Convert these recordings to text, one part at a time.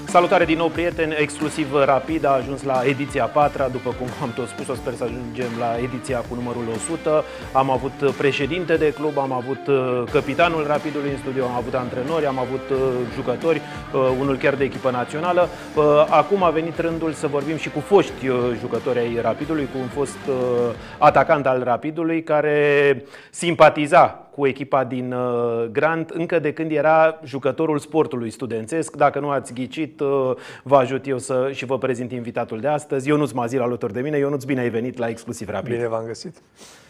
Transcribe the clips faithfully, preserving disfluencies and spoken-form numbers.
Salutare din nou, prieteni! Exclusiv Rapid a ajuns la ediția a patra, după cum am tot spus, o sper să ajungem la ediția cu numărul o sută. Am avut președinte de club, am avut capitanul Rapidului în studio, am avut antrenori, am avut jucători, unul chiar de echipă națională. Acum a venit rândul să vorbim și cu foști jucători ai Rapidului, cu un fost atacant al Rapidului care simpatiza cu echipa din Grant încă de când era jucătorul sportului studențesc. Dacă nu ați ghicit, vă ajut eu să și vă prezint invitatul de astăzi. Ionuț Mazil alături de mine. Ionuț, bine ai venit la Exclusiv Rapid. Bine v-am găsit.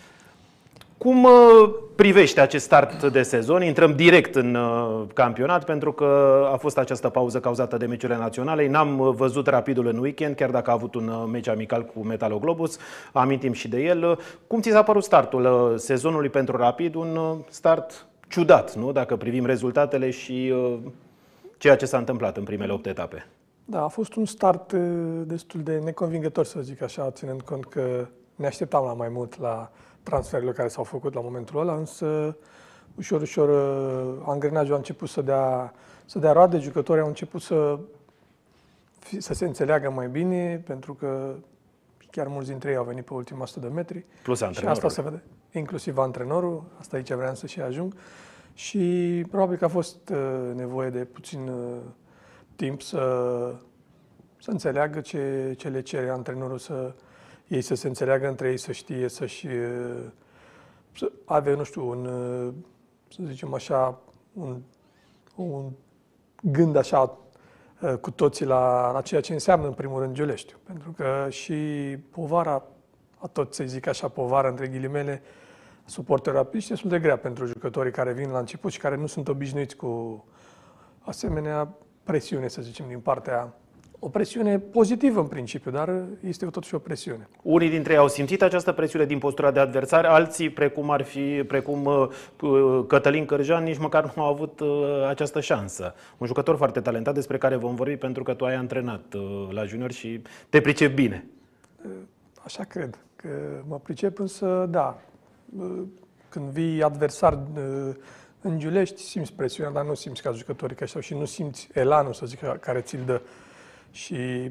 Cum privești acest start de sezon? Intrăm direct în campionat pentru că a fost această pauză cauzată de meciurile naționale. N-am văzut Rapidul în weekend, chiar dacă a avut un meci amical cu Metaloglobus. Amintim și de el. Cum ți s-a părut startul sezonului pentru Rapid? Un start ciudat, nu? Dacă privim rezultatele și ceea ce s-a întâmplat în primele opt etape. Da, a fost un start destul de neconvingător, să zic așa, ținând cont că ne așteptam la mai mult la transferurile care s-au făcut la momentul ăla, însă ușor, ușor angrenajul a început să dea, să dea roade, jucătorii au început să, să se înțeleagă mai bine, pentru că chiar mulți dintre ei au venit pe ultima sută de metri. Plus antrenorul. Și asta se vede, inclusiv antrenorul, asta aici vreau să și ajung. Și probabil că a fost nevoie de puțin timp să, să înțeleagă ce, ce le cere antrenorul, să ei să se înțeleagă între ei, să știe, să-și să avea, nu știu, un, să zicem așa, un, un gând așa cu toții la, la ceea ce înseamnă în primul rând Giuleștiu. Pentru că și povara, a tot să zic așa, povara între ghilimele, suporterul Rapid și destul de grea pentru jucătorii care vin la început și care nu sunt obișnuiți cu asemenea presiune, să zicem, din partea. O presiune pozitivă în principiu, dar este totuși o presiune. Unii dintre ei au simțit această presiune din postura de adversar, alții, precum ar fi precum Cătălin Cârjan, nici măcar nu au avut această șansă. Un jucător foarte talentat despre care vom vorbi pentru că tu ai antrenat la junior și te pricepi bine. Așa cred, că mă pricep, însă da, când vii adversar în Giulești, simți presiunea, dar nu simți ca jucătorii ca așa și nu simți elanul, să zic, care ți-l dă. Și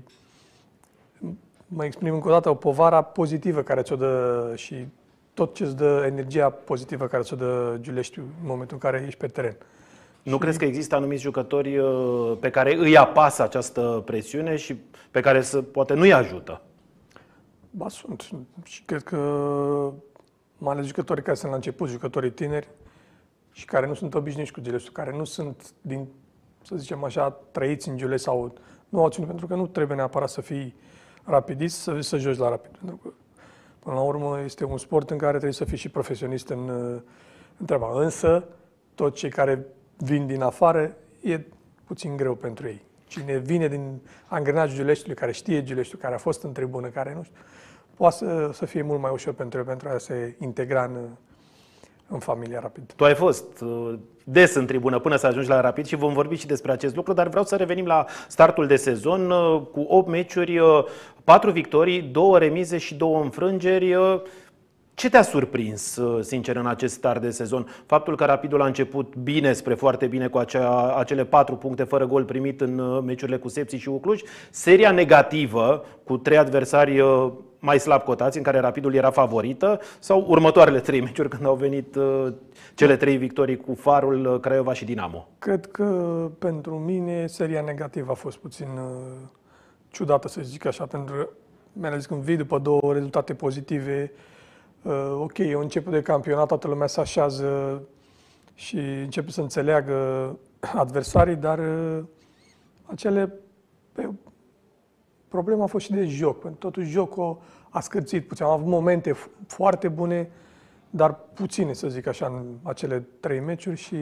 mă exprim încă o dată o povară pozitivă care ți-o dă și tot ce îți dă energia pozitivă care ți-o dă Giuleștiu în momentul în care ești pe teren. Nu și... crezi că există anumiți jucători pe care îi apasă această presiune și pe care să, poate nu îi ajută? Ba, sunt. Și cred că mai ales jucătorii care sunt la început, jucătorii tineri și care nu sunt obișnuiți cu Giuleștiu, care nu sunt din, să zicem așa, trăiți în Giulești sau nu au ținut, pentru că nu trebuie neapărat să fii rapidist, să, să joci la Rapid. Pentru că, până la urmă, este un sport în care trebuie să fii și profesionist în, în treaba. Însă, toți cei care vin din afară, e puțin greu pentru ei. Cine vine din angrenajul Giuleștiului, care știe Giuleștiul, care a fost în tribună, care nu știu, poate să, să fie mult mai ușor pentru el, pentru a se integra în, în familia Rapid. Tu ai fost des în tribună până să ajungi la Rapid și vom vorbi și despre acest lucru, dar vreau să revenim la startul de sezon cu opt meciuri, patru victorii, două remize și două înfrângeri. Ce te-a surprins, sincer, în acest start de sezon? Faptul că Rapidul a început bine, spre foarte bine, cu acea, acele patru puncte fără gol primit în meciurile cu Sepsi și cu Cluj, seria negativă cu trei adversari mai slab cotați, în care Rapidul era favorită, sau următoarele trei meciuri când au venit uh, cele trei victorii cu Farul, Craiova și Dinamo? Cred că pentru mine seria negativă a fost puțin uh, ciudată, să zic așa, pentru că mai ales când vii după două rezultate pozitive, uh, ok, e un început de campionat, toată lumea se așează și începe să înțeleagă adversarii, dar uh, acele... Pe, problema a fost și de joc, pentru că totuși jocul a scârțit puțin. Am avut momente foarte bune, dar puține, să zic așa, în acele trei meciuri și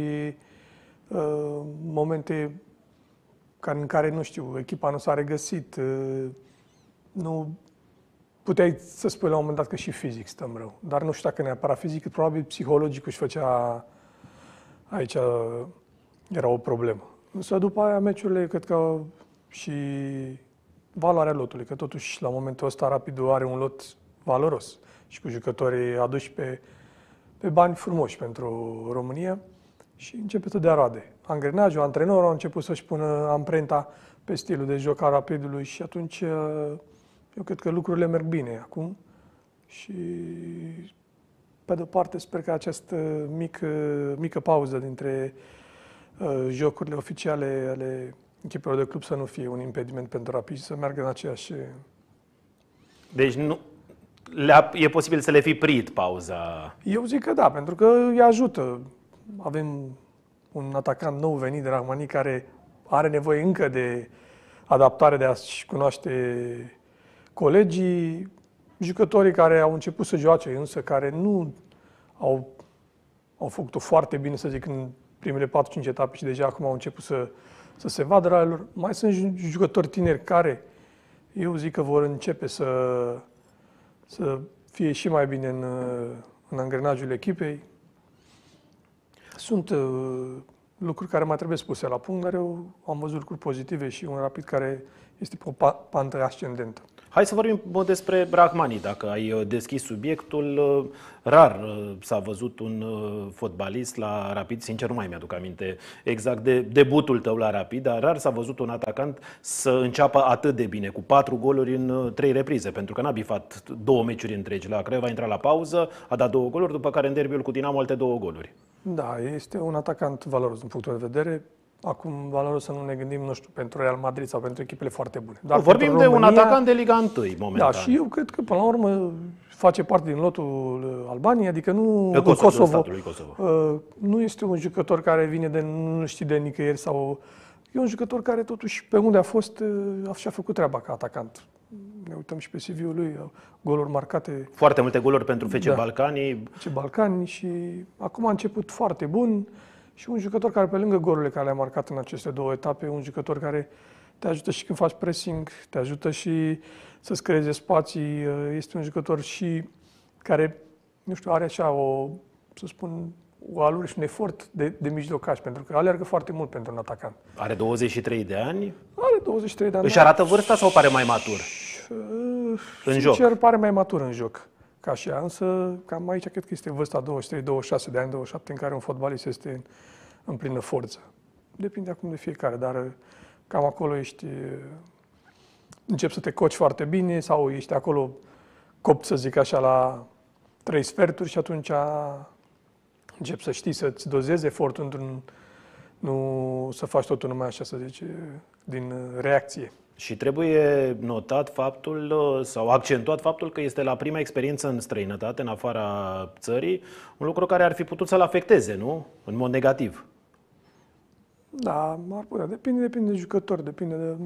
uh, momente în care, nu știu, echipa nu s-a regăsit. Uh, nu puteai să spui la un moment dat că și fizic stăm rău, dar nu știu dacă neapărat fizic, probabil psihologic își făcea, aici era o problemă. Însă după aia meciurile, cred că și valoarea lotului, că totuși la momentul ăsta Rapidul are un lot valoros și cu jucătorii aduși pe, pe bani frumoși pentru România și începe să dea roade. Angrenajul, antrenorul au început să-și pună amprenta pe stilul de joc al Rapidului și atunci eu cred că lucrurile merg bine acum și pe de-o parte sper că această mică, mică pauză dintre uh, jocurile oficiale ale echipelor de club să nu fie un impediment pentru Rapid și să meargă în aceeași... Deci nu, le-a, e posibil să le fi prit pauza? Eu zic că da, pentru că îi ajută. Avem un atacant nou venit de Rahmani care are nevoie încă de adaptare, de a-și cunoaște colegii, jucătorii care au început să joace, însă care nu au, au făcut-o foarte bine, să zic, în primele patru cinci etape și deja acum au început să, să se vadă la lor. Mai sunt jucători tineri care eu zic că vor începe să, să fie și mai bine în, în angrenajul echipei. Sunt uh, lucruri care mai trebuie spuse la punct, dar eu am văzut lucruri pozitive și un Rapid care este pe o pantă ascendentă. Hai să vorbim despre Rahmani, dacă ai deschis subiectul. Rar s-a văzut un fotbalist la Rapid, sincer nu mai mi-aduc aminte exact de debutul tău la Rapid, dar rar s-a văzut un atacant să înceapă atât de bine, cu patru goluri în trei reprize, pentru că n-a bifat două meciuri întregi. La Craiova a intrat la pauză, a dat două goluri, după care în derbiul cu Dinamo alte două goluri. Da, este un atacant valoros din punctul de vedere. Acum, valoros să nu ne gândim, nu știu, pentru Real Madrid sau pentru echipele foarte bune. Dar vorbim România, de un atacant de Liga unu momentan. Da, și eu cred că, până la urmă, face parte din lotul Albaniei, adică nu... De Kosovo, Kosovo, statului Kosovo. Uh, nu este un jucător care vine de nu știu de nicăieri sau... E un jucător care, totuși, pe unde a fost, uh, și-a făcut treaba ca atacant. Ne uităm și pe C V-ul lui, goluri marcate. Foarte multe goluri pentru F C da, Balcanii. F C Balcanii și acum a început foarte bun. Și un jucător care, pe lângă golurile care le-a marcat în aceste două etape, un jucător care te ajută și când faci pressing, te ajută și să-ți creeze spații. Este un jucător și care, nu știu, are așa o, să spun, o alură și un efort de, de mijlocaș, pentru că alergă foarte mult pentru un atacant. Are douăzeci și trei de ani? Are douăzeci și trei de ani. Își arată vârsta sau pare mai matur? În Sincer, joc? Pare mai matur în joc. Ca și ea, însă cam aici cred că este vârsta douăzeci și trei douăzeci și șase de ani, douăzeci și șapte, în care un fotbalist este în, în plină forță. Depinde acum de fiecare, dar cam acolo ești, începi să te coci foarte bine sau ești acolo copt, să zic așa, la trei sferturi și atunci începi să știi să-ți dozezi efortul, într-un, nu să faci totul numai așa, să zici, din reacție. Și trebuie notat faptul sau accentuat faptul că este la prima experiență în străinătate, în afara țării, un lucru care ar fi putut să-l afecteze, nu? În mod negativ. Da, ar putea. Depinde, depinde de jucător, depinde de...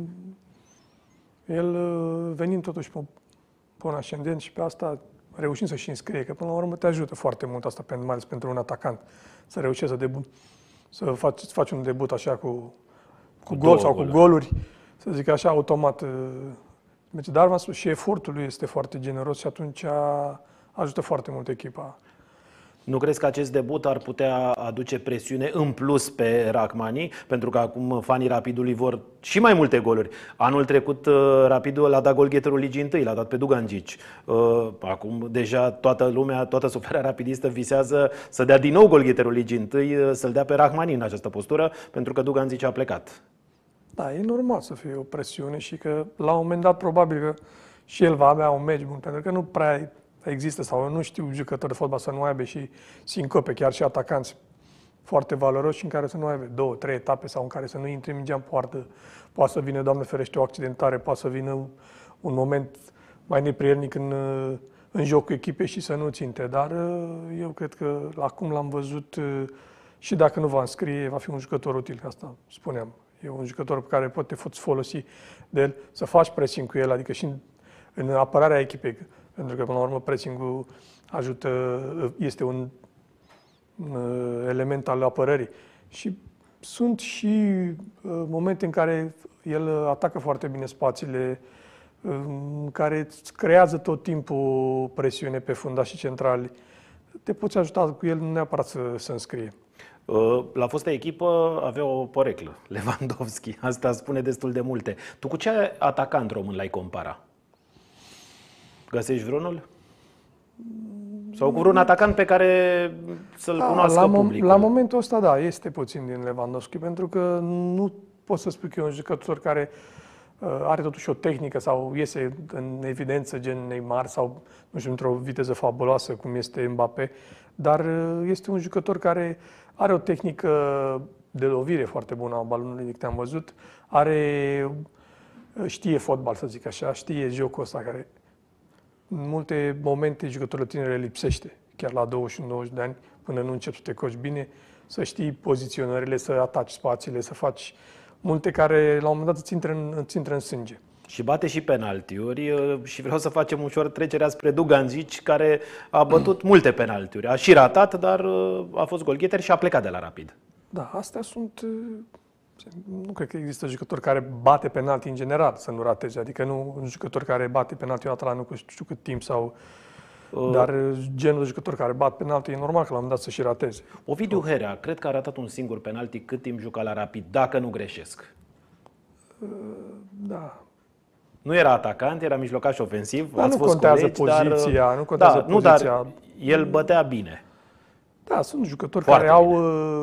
El venind totuși pe, pe un ascendent și pe asta reușind să-și înscrie, că până la urmă te ajută foarte mult asta, mai ales pentru un atacant, să reușești să, debu- să faci, să faci un debut așa cu, cu, cu gol sau goluri. cu goluri. Să zic așa, automat. Dar v-am spus, și efortul lui este foarte generos și atunci ajută foarte mult echipa. Nu crezi că acest debut ar putea aduce presiune în plus pe Rahmani? Pentru că acum fanii Rapidului vor și mai multe goluri. Anul trecut Rapidul l-a dat golgheterul Ligii întâi, l-a dat pe Dugandzic. Acum deja toată lumea, toată suflarea rapidistă visează să dea din nou golgheterul Ligii întâi, să-l dea pe Rahmani în această postură, pentru că Dugandzic a plecat. Da, e normal să fie o presiune și că la un moment dat probabil că și el va avea un meci bun, pentru că nu prea există sau nu știu jucători de fotbal să nu aibă și sincope, chiar și atacanți foarte valoroși în care să nu aibă două, trei etape sau în care să nu intre mingea în poartă. Poate să vină, Doamne ferește, o accidentare, poate să vină un moment mai neprielnic în, în jocul echipei și să nu ținte. Dar eu cred că acum l-am văzut și dacă nu va înscrie, va fi un jucător util, asta spuneam. E un jucător pe care poate poți folosi de el, să faci pressing cu el, adică și în, în apărarea echipei. Pentru că, până la urmă, pressing-ul ajută, este un, un element al apărării. Și sunt și uh, momente în care el atacă foarte bine spațiile, în care îți creează tot timpul presiune pe fundașii centrali. Te poți ajuta cu el, nu neapărat să, să înscrie. La fosta echipă avea o poreclă, Lewandowski. Asta spune destul de multe. Tu cu ce atacant român l-ai compara? Găsești vreunul? Sau cu vreun atacant pe care să-l cunoască la publicul? La momentul ăsta, da, este puțin din Lewandowski, pentru că nu poți să spui că e un jucător care uh, are totuși o tehnică sau iese în evidență gen Neymar sau, nu știu, într-o viteză fabuloasă cum este Mbappé, dar uh, este un jucător care are o tehnică de lovire foarte bună a balonului, de câte am văzut, are, știe fotbal, să zic așa, știe jocul ăsta care în multe momente jucătorul tinere lipsește, chiar la douăzeci și unu douăzeci de ani, până nu începi să te coci bine, să știi poziționările, să ataci spațiile, să faci multe care la un moment dat îți intră în, îți intră în sânge. Și bate și penaltiuri și vreau să facem ușor trecerea spre Dugandzic, care a bătut multe penaltiuri. A și ratat, dar a fost golgheter și a plecat de la Rapid. Da, astea sunt... Nu cred că există jucători care bate penalti în general să nu rateze. Adică nu un jucător care bate penalti o dată la nu știu cât timp sau... Uh, dar genul de jucători care bat penalti e normal că la un moment dat să și rateze. Ovidiu Herea, cred că a ratat un singur penalti cât timp juca la Rapid, dacă nu greșesc. Uh, da. Nu era atacant, era mijlocaș ofensiv. Dar ați nu fost contează colegi, poziția, dar, nu contează da, poziția. Nu, dar el bătea bine. Da, sunt jucători Foarte care bine. au,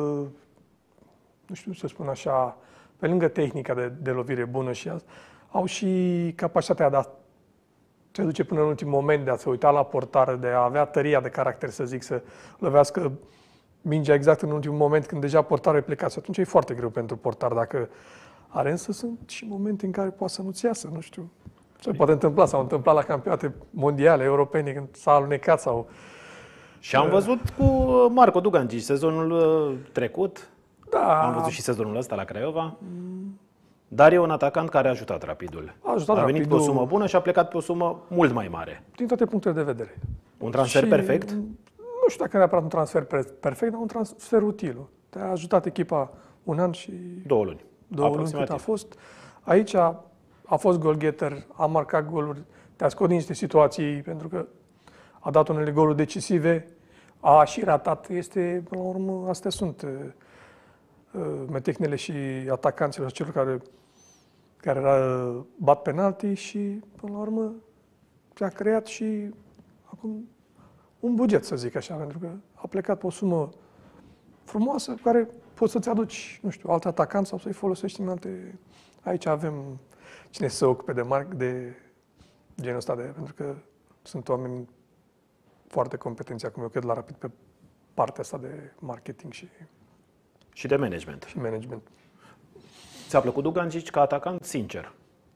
nu știu să spun așa, pe lângă tehnica de, de lovire bună și au și capacitatea de a se duce până în ultimul moment, de a se uita la portar, de a avea tăria de caracter, să zic, să lovească mingea exact în ultimul moment când deja portarul e plecat. Și atunci e foarte greu pentru portar dacă are, însă sunt și momente în care poate să nu-ți iasă, nu știu. Se poate întâmpla, s-au întâmplat la campionate mondiale, europene, când s-a alunecat sau... Și am văzut cu Marco Dugandzic sezonul trecut, Da. am văzut și sezonul ăsta la Craiova, dar e un atacant care a ajutat Rapidul. A ajutat a venit Rapidul. pe o sumă bună și a plecat pe o sumă mult mai mare. Din toate punctele de vedere. Un transfer Și perfect? Nu știu dacă neapărat un transfer perfect, dar un transfer util. Te-a ajutat echipa un an și Două luni. două luni cât a fost. Aici a, a fost goalgetter, a marcat goluri, te-a scos din niște situații, pentru că a dat unele goluri decisive, a și ratat. Este, până la urmă, astea sunt uh, metehnele și atacanților, celor care, care uh, bat penalti și, până la urmă, ți-a creat și acum un buget, să zic așa, pentru că a plecat pe o sumă frumoasă cu care poți să-ți aduci, nu știu, alt atacant sau să-i folosești în alte... Aici avem cine să se ocupe de, mar- de genul ăsta, de, pentru că sunt oameni foarte competenți acum, eu cred, la Rapid pe partea asta de marketing și, Și de management. și management. Ți-a plăcut Dugandzic ca atacant? Sincer.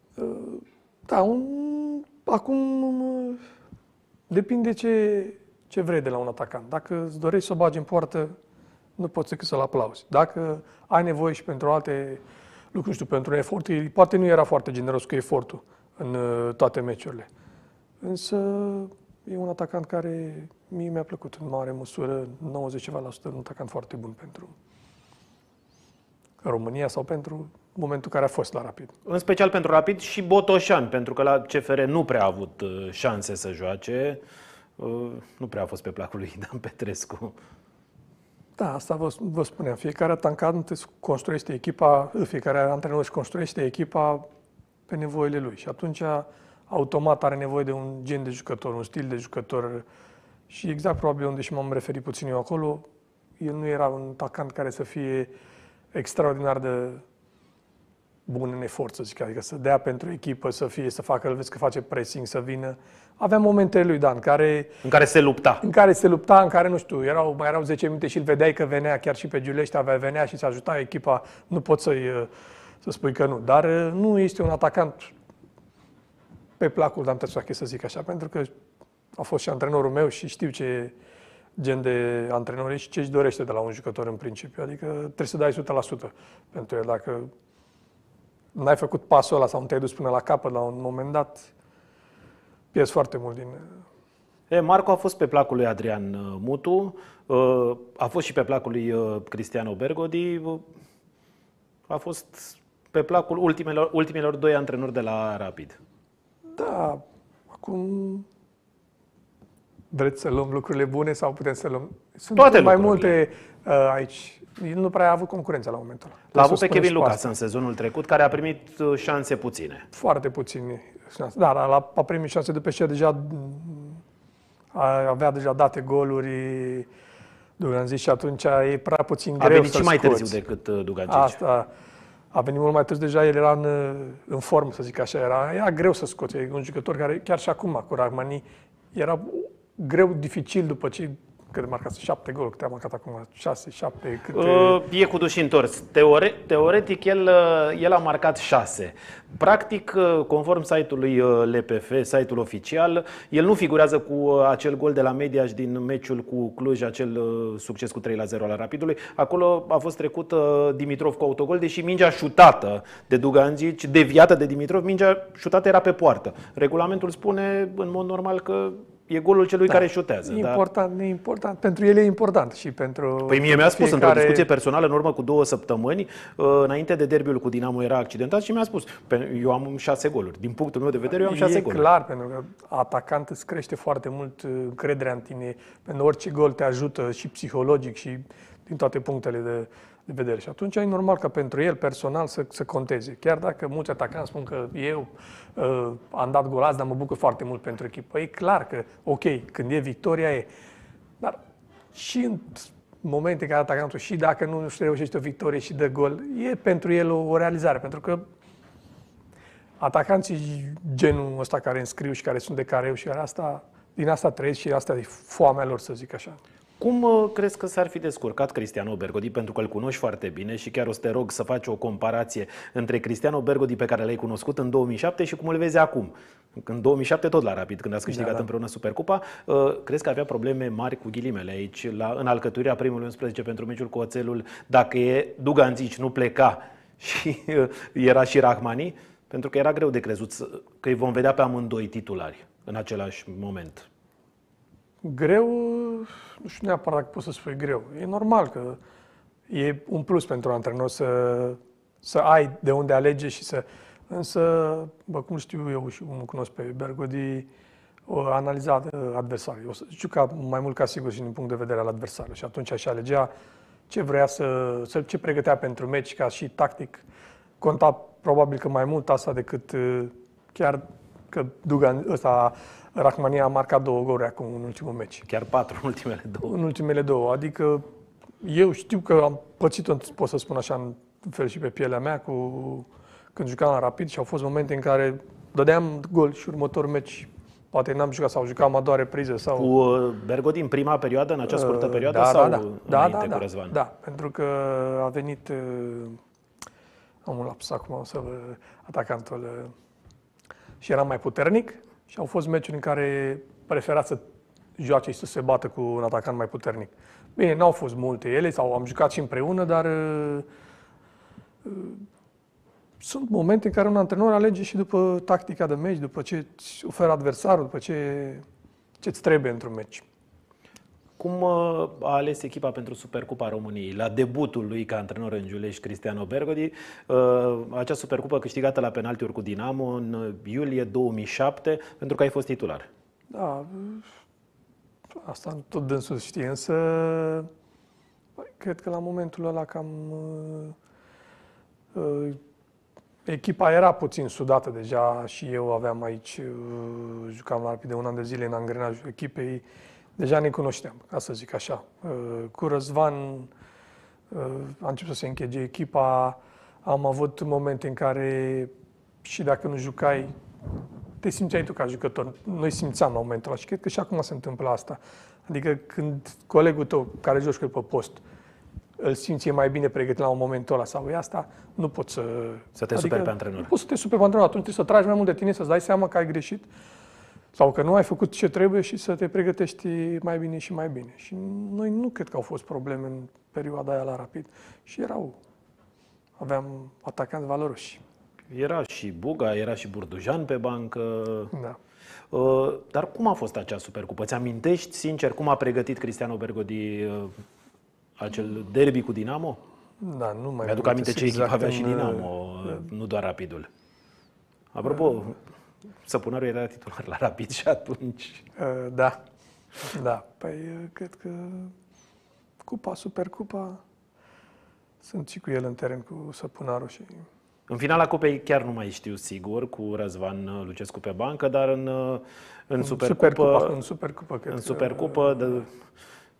Da, un, acum depinde ce, ce vrei de la un atacant. Dacă îți dorești să o bagi în poartă, nu poți decât să-l aplauzi. Dacă ai nevoie și pentru alte lucruri, nu știu, pentru un efort, poate nu era foarte generos cu efortul în uh, toate meciurile. Însă e un atacant care mie mi-a plăcut în mare măsură, nouăzeci ceva la sută, un atacant foarte bun pentru România sau pentru momentul care a fost la Rapid. În special pentru Rapid și Botoșan, pentru că la C F R nu prea a avut șanse să joace. Nu prea a fost pe placul lui Dan Petrescu. Da, asta vă, vă spuneam. Fiecare atacant își construiește echipa, fiecare antrenor își construiește echipa pe nevoile lui. Și atunci, automat, are nevoie de un gen de jucător, un stil de jucător. Și exact probabil unde și m-am referit puțin eu acolo, el nu era un atacant care să fie extraordinar de bun în efort, să zic, adică să dea pentru echipă, să fie, să facă, îl vezi că face pressing, să vină. Avea momentele lui Dan, care, În care se lupta. în care se lupta, în care, nu știu, erau, mai erau zece minute și îl vedeai că venea, chiar și pe Giulești avea, venea și se ajuta echipa, nu poți să-i, să spui că nu. Dar nu este un atacant pe placul Dan Petrescu, să zic așa, pentru că a fost și antrenorul meu și știu ce gen de antrenor și ce își dorește de la un jucător în principiu. Adică trebuie să dai o sută la sută pentru el. Dacă n-ai făcut pasul ăla sau nu te-ai dus până la capăt la un moment dat, pierzi foarte mult din... E, Marco a fost pe placul lui Adrian Mutu, a fost și pe placul lui Cristiano Bergodi, a fost pe placul ultimelor, ultimelor doi antrenori de la Rapid. Da, acum vreți să luăm lucrurile bune sau putem să luăm... Sunt Toate mai lucrurile. multe uh, aici. El nu prea a avut concurență la momentul ăla. L-a avut pe Trebuie să Kevin spunem și Lucas în sezonul trecut, care a primit șanse puține. foarte puțini șanse. Da, dar la- a primit șanse după ce deja a- avea deja date goluri, Dugandzic, și atunci e prea puțin A greu venit să-l și mai scoți. târziu decât Dugandzic. Asta, A venit mult mai târziu, deja el era în, în formă, să zic așa. Era, era greu să scoți. E un jucător care, chiar și acum, cu Rahmani, era greu, dificil după ce cât marcase șapte goluri, câte a marcat acum, șase, șapte, câte... Uh, e cu duși întors. Teore, teoretic, el, el a marcat șase. Practic, conform site-ului L P F, site-ul oficial, el nu figurează cu acel gol de la Mediaș din meciul cu Cluj, acel succes cu trei la zero al Rapidului. Acolo a fost trecut Dimitrov cu autogol, deși mingea șutată de Dugandzic, deviată de Dimitrov, mingea șutată era pe poartă. Regulamentul spune, în mod normal, că e golul celui da, care șutează. Important, da. Important. Pentru el e important și pentru... Păi mie mi-a spus fiecare... într-o discuție personală în urmă cu două săptămâni, înainte de derbiul cu Dinamo era accidentat și mi-a spus, eu am șase goluri. Din punctul meu de vedere, eu am șase e goluri. E clar, pentru că atacant îți crește foarte mult încrederea în tine. Pentru orice gol te ajută și psihologic și din toate punctele de... de vedere. Și atunci e normal ca pentru el personal să, să conteze. Chiar dacă mulți atacanți spun că eu uh, am dat gol azi, dar mă bucur foarte mult pentru echipă. E clar că, ok, când e victoria e. Dar și în momente în care atacantul, și dacă nu își reușește o victorie și dă gol, e pentru el o, o realizare. Pentru că atacanții genul ăsta care înscriu și care sunt de careu și care asta, din asta trăiesc și asta e foamea lor, să zic așa. Cum uh, crezi că s-ar fi descurcat Cristiano Bergodi, pentru că îl cunoști foarte bine și chiar o să te rog să faci o comparație între Cristiano Bergodi pe care l-ai cunoscut în două mii șapte și cum îl vezi acum? În două mii șapte tot la Rapid, când ați câștigat da, da. împreună Supercupa, uh, crezi că avea probleme mari cu ghilimele aici, la, în alcătuirea primului unsprezece pentru meciul cu Oțelul, dacă e Dugandzic nu pleca și uh, era și Rahmani? Pentru că era greu de crezut că îi vom vedea pe amândoi titulari în același moment. Greu, nu știu neapărat dacă poți să spui greu. E normal că e un plus pentru antrenor să, să ai de unde alege și să... Însă, bă, cum știu eu și cum cunosc pe Bergodi, o analiza adversarii. O să juca mai mult ca sigur și din punct de vedere al adversarului. Și atunci și alegea ce vrea să, să... ce pregătea pentru meci, ca și tactic. Conta probabil că mai mult asta decât chiar că Dugan ăsta... Rahmani a marcat două goluri acum în ultimul meci. Chiar patru în ultimele două. În ultimele două. Adică eu știu că am pățit-o, pot să spun așa, în fel și pe pielea mea cu, când jucam la Rapid și au fost momente în care dădeam gol și următorul meci poate n-am jucat sau jucam a doua repriză. Sau... Cu Bergodi în prima perioadă, în acea scurtă perioadă da, sau da, da, înainte da, da, cu Răzvan? Da, pentru că a venit, am un laps acum, o să atacantul, și era mai puternic. Și au fost meciuri în care prefera să joace și să se bată cu un atacant mai puternic. Bine, n-au fost multe ele, sau am jucat și împreună, dar uh, uh, sunt momente în care un antrenor alege și după tactica de meci, după ce îți oferă adversarul, după ce ce-ți trebuie într-un meci. Cum a ales echipa pentru Supercupa României? La debutul lui ca antrenor în Giulești, Cristiano Bergodi, acea Supercupă câștigată la penaltiuri cu Dinamo în iulie două mii șapte, pentru că ai fost titular. Da, asta tot dânsul știe, însă cred că la momentul ăla cam echipa era puțin sudată deja și eu aveam aici, jucam la Rapid de un an de zile în angrenajul echipei. Deja ne cunoșteam, ca să zic așa. Cu Răzvan a început să se închege echipa. Am avut momente în care și dacă nu jucai, te simțeai tu ca jucător. Noi simțeam la momentul ăla și cred că și acum se întâmplă asta. Adică când colegul tău, care joci cu el pe post, îl simți mai bine pregătit la un momentul ăla sau e asta, nu poți să... Să te adică superi pe antrenor. Nu poți să te superi pe antrenor. Atunci trebuie să tragi mai mult de tine, să-ți dai seama că ai greșit sau că nu ai făcut ce trebuie și să te pregătești mai bine și mai bine. Și noi nu cred că au fost probleme în perioada aia la Rapid. Și erau, aveam atacanți valoroși. Era și Buga, era și Burdujan pe bancă. Da. Dar cum a fost acea Supercupă? Ți amintești, sincer, cum a pregătit Cristiano Bergodi acel derby cu Dinamo? Da, nu mai Mi-aduc aminte ce exact echipă avea și Dinamo, în... nu doar Rapidul. Apropo, uh... Săpunarul era titular la Rapid și atunci... Uh, da, da. Păi cred că Cupa, Supercupa, sunt și cu el în teren cu Săpunarul și... În finala Cupei chiar nu mai știu sigur, cu Răzvan Lucescu pe bancă, dar în, în Supercupă... Supercupa, în Supercupă, cred În Supercupă că... de,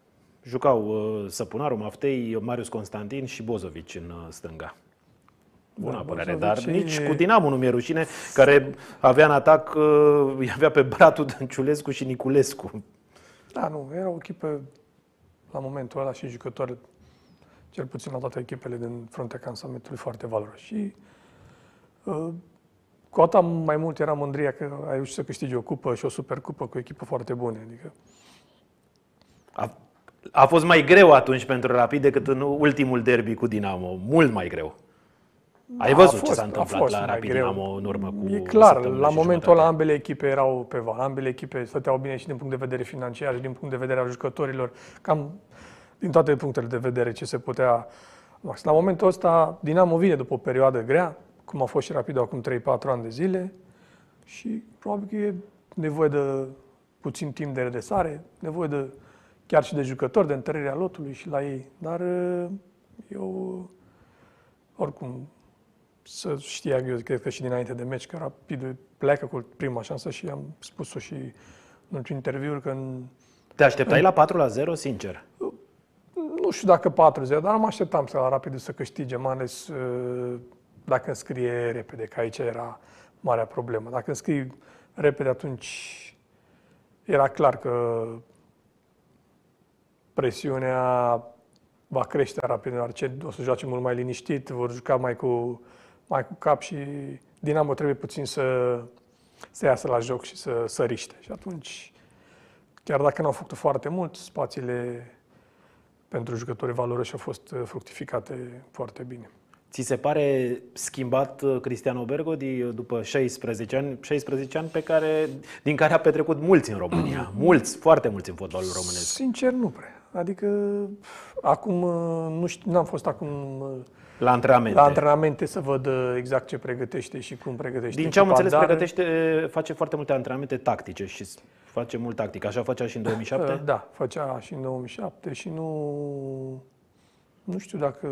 jucau Săpunarul, Maftei, Marius Constantin și Bozovici în stânga. bună da, apărare, dar și... nici cu Dinamo nu mi-e rușine, care avea în atac, îi avea pe Bratu, Dănciulescu și Niculescu. Da, nu, era o echipă la momentul ăla și jucători, cel puțin la toate echipele din fruntea cansamentului, foarte valoroși. Și uh, cu atât mai mult era mândria că ai reușit să câștigi o cupă și o supercupă cu o echipă foarte bună. Adică... A, a fost mai greu atunci pentru Rapid decât în ultimul derby cu Dinamo, mult mai greu. Ai văzut fost, ce s-a întâmplat la Rapid greu. Dinamo în urmă cu E clar, la momentul jumătate. ăla ambele echipe erau pe val, ambele echipe stăteau bine și din punct de vedere financiar și din punct de vedere al jucătorilor, cam din toate punctele de vedere ce se putea. La momentul ăsta Dinamo vine după o perioadă grea, cum a fost și Rapid acum trei patru ani de zile și probabil că e nevoie de puțin timp de redresare, nevoie de chiar și de jucători, de întărirea lotului și la ei. Dar eu, oricum, să știa, eu cred că și dinainte de meci, că Rapid pleacă cu prima șansă și am spus-o și în interviuri că... În, Te așteptai în, la patru la zero, sincer? Nu știu dacă patru zero, dar mă așteptam să la Rapid să câștige, mai ales dacă înscrie repede, că aici era marea problemă. Dacă înscrii repede, atunci era clar că presiunea va crește Rapid, deoarece o să joace mult mai liniștit, vor juca mai cu, mai cu cap și Dinamo trebuie puțin să, să iasă la joc și să, să riște. Și atunci, chiar dacă n-au făcut foarte mult, spațiile pentru jucătorii valoroși au fost fructificate foarte bine. Ți se pare schimbat Cristiano Bergodi după șaisprezece ani, șaisprezece ani pe care, din care a petrecut mulți în România, mulți, foarte mulți în fotbalul românesc? Sincer, nu prea. Adică, acum, nu știu, n-am fost acum la antrenamente. La antrenamente să văd exact ce pregătește și cum pregătește. Din ce am înțeles, dar... pregătește, face foarte multe antrenamente tactice și face mult tactic. Așa făcea și în două mii șapte? Da, făcea și în două mii șapte și nu, nu știu dacă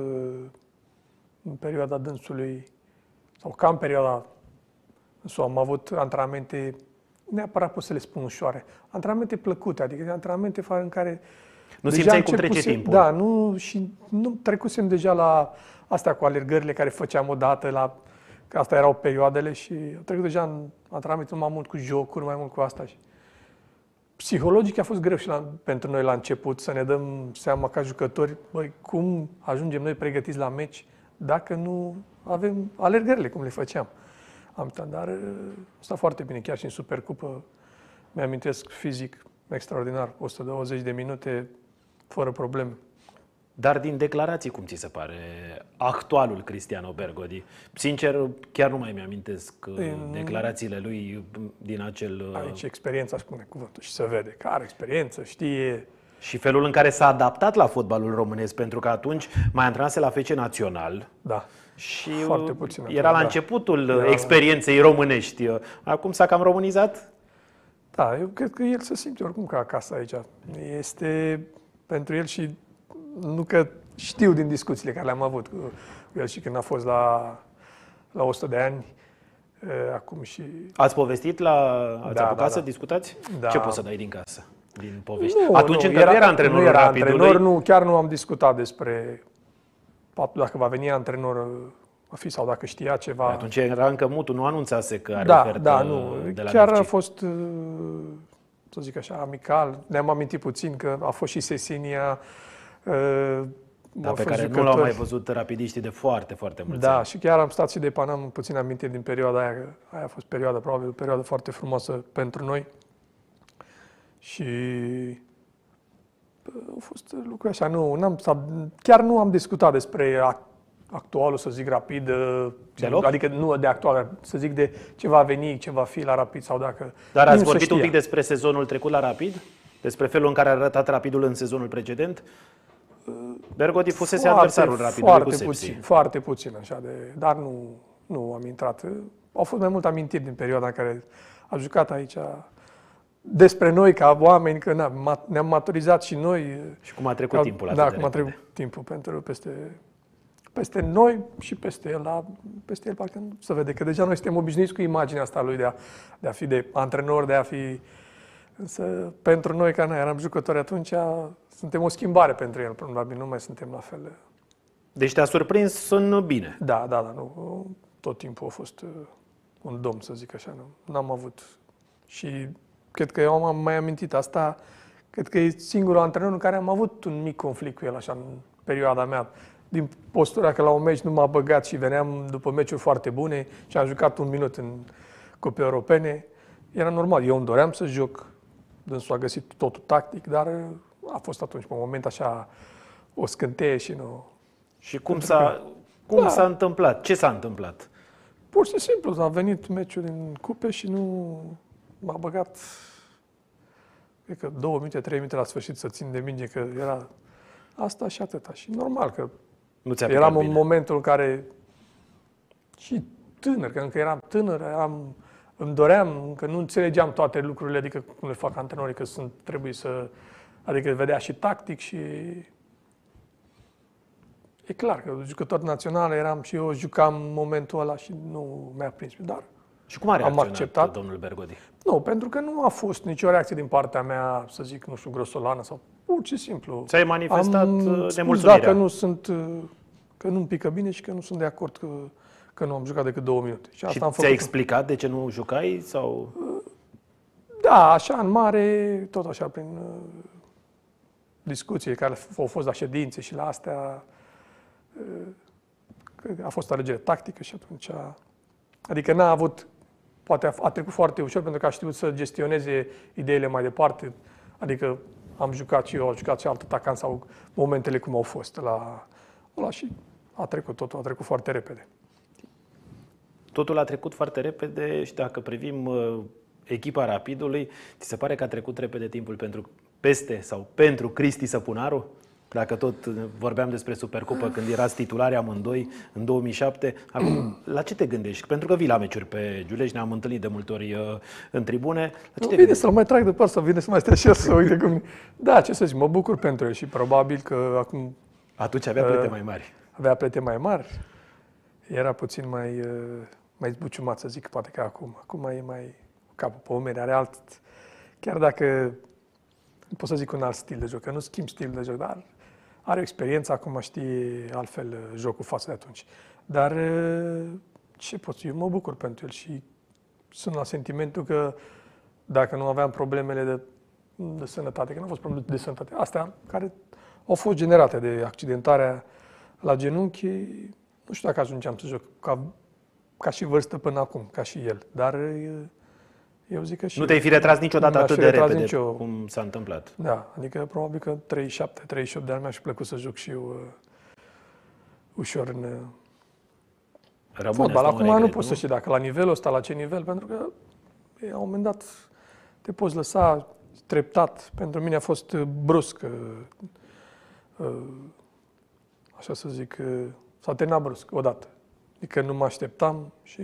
în perioada dânsului, sau ca în perioada sau am avut antrenamente, neapărat pot să le spun ușoare, antrenamente plăcute, adică antrenamente în care... Nu simțeai cum trece timpul. Da, nu, și nu trecusem deja la astea cu alergările care făceam odată, la, că asta erau perioadele și trec deja în antrenamente mai mult cu jocuri, mai mult cu asta. Și psihologic a fost greu și la, pentru noi la început să ne dăm seama ca jucători, băi, cum ajungem noi pregătiți la meci dacă nu avem alergările cum le făceam. Am dar sta foarte bine, chiar și în Supercupă, mi-amintesc fizic extraordinar, o sută douăzeci de minute fără probleme. Dar din declarații, cum ți se pare actualul Cristiano Bergodi? Sincer, chiar nu mai mi-amintesc în... declarațiile lui din acel... Aici experiența spune cuvântul și se vede că are experiență, știe... Și felul în care s-a adaptat la fotbalul românesc, pentru că atunci mai antrenase la F C Național. Da. Și foarte puțin. Era la da. începutul era... experienței românești. Acum s-a cam românizat? Da, eu cred că el se simte oricum ca acasă aici. Este pentru el și nu că știu din discuțiile care le-am avut cu el și când a fost la, la o sută de ani, acum și... Ați povestit la... Ați da, apucat da, să da. discutați? Da. Ce poți să dai din casă, din povești? Nu, Atunci nu, încă era, era antrenorul nu era Rapidului? antrenor, nu, chiar nu am discutat despre faptul dacă va veni antrenor, va fi sau dacă știa ceva. Atunci era încă mutul, nu anunțase că are da, ofertă da, nu. de la chiar Mircea. A fost, să zic așa, amical. Ne-am amintit puțin că a fost și Sesinia. Da, pe care jucători. Nu l-au mai văzut rapidiștii de foarte, foarte mulți Da, ani. și chiar am stat și de Panam puțin amintiri din perioada aia, că aia a fost perioada, probabil, o perioadă foarte frumoasă pentru noi. Și au fost lucruri așa, nu, n-am, chiar nu am discutat despre actualul, să zic, Rapid. Deloc? Adică nu de actual, să zic de ce va veni, ce va fi la Rapid sau dacă... Dar ați vorbit un pic despre sezonul trecut la Rapid? Despre felul în care a arătat Rapidul în sezonul precedent? Bergodi fusese foarte, adversarul Rapidului foarte cu Sepsi. puțin, foarte puțin așa de, dar nu, nu am intrat. Au fost mai multe amintiri din perioada în care a jucat aici despre noi ca oameni, că na, ne-am maturizat și noi. Și cum a trecut ca, timpul Da, atât cum a trecut timpul pentru peste peste noi și peste el, la, peste el parcă nu se vede că deja noi suntem obișnuiți cu imaginea asta lui de a, de a fi de antrenor, de a fi. Însă pentru noi, ca noi eram jucători atunci, suntem o schimbare pentru el, probabil nu mai suntem la fel Deci te-a surprins în bine. Da, da, da, nu. Tot timpul a fost uh, un domn, să zic așa. Nu n-am avut. Și cred că eu am mai amintit asta, cred că e singurul antrenor în care am avut un mic conflict cu el, așa, în perioada mea. Din postura că la un meci nu m-a băgat și veneam după meciuri foarte bune și am jucat un minut în cupe europene. Era normal, eu îmi doream să joc, dânsul a găsit totul tactic, dar a fost atunci, pe un moment așa, o scânteie și nu... Și cum s-a, cum Da. s-a întâmplat? Ce s-a întâmplat? Pur și simplu, a venit meciul în cupe și nu m-a băgat, cred că două minute, trei minute la sfârșit să țin de minge, că era asta și atâta. Și normal că Nu ți-a eram picat în bine. momentul în care și tânăr, că încă eram tânăr, eram, îmi doream, încă nu înțelegeam toate lucrurile, adică cum le fac antrenorii, că sunt, trebuie să, adică vedea și tactic și e clar că jucător național eram și eu jucam în momentul ăla și nu mi-a prins, dar Și cum a am reacționat acceptat. domnul Bergodi? nu, pentru că nu a fost nicio reacție din partea mea, să zic, nu știu, grosolană sau pur și simplu. Ți-ai manifestat Am uh, spus nemulțumirea. dacă nu sunt, uh, că nu-mi pică bine și că nu sunt de acord că, că nu am jucat decât două minute. Și asta Și am ți-a făcut. explicat de ce nu jucai? Sau... Da, așa, în mare, tot așa, prin uh, discuții care au fost la ședințe și la astea, uh, cred că a fost alegere tactică și atunci, a, adică n-a avut, poate a, a trecut foarte ușor pentru că a știut să gestioneze ideile mai departe, adică am jucat și eu, a jucat și alt atacant sau momentele cum au fost la ăla și a trecut totul, a trecut foarte repede. Totul a trecut foarte repede și dacă privim uh, echipa Rapidului, ți se pare că a trecut repede timpul pentru peste sau pentru Cristi Săpunaru? Dacă tot uh, vorbeam despre Supercupă când erați titulari amândoi în două mii șapte, acum la ce te gândești? Pentru că vii la meciuri pe Giulești, ne-am întâlnit de multe ori uh, în tribune. La ce Nu, te vine gândești? să-l mai trag de păr, să vine să mai stea și el să uite cum... Da, ce să zic, mă bucur pentru el și probabil că acum Atunci avea Uh, plete mai mari. avea plete mai mari, era puțin mai, uh, mai zbuciumat, să zic, poate că acum. Acum e mai capul pe umeri, are alt... Chiar dacă, nu pot să zic un alt stil de joc, că nu schimb stil de joc, dar are o experiență, acum știe altfel uh, jocul față de atunci. Dar uh, ce pot, eu mă bucur pentru el și sunt la sentimentul că dacă nu aveam problemele de, de sănătate, că nu au fost probleme de sănătate, astea care au fost generate de accidentarea la genunchi, nu știu dacă ajungeam să joc ca, ca și vârstă până acum, ca și el. Dar eu zic că și... Nu te-ai fi retras niciodată n-aș atât fi de retras repede nicio- cum s-a întâmplat. Da, adică probabil că treizeci și șapte treizeci și opt de ani mi-aș fi plăcut să joc și eu uh, ușor în uh, Rămâne fotbal. asta un Acum regret, nu pot să știu dacă la nivelul ăsta, la ce nivel, pentru că e, la un moment dat te poți lăsa treptat. Pentru mine a fost uh, brusc, uh, uh, așa să zic, uh, s-a terminat brusc odată. Adică nu mă așteptam și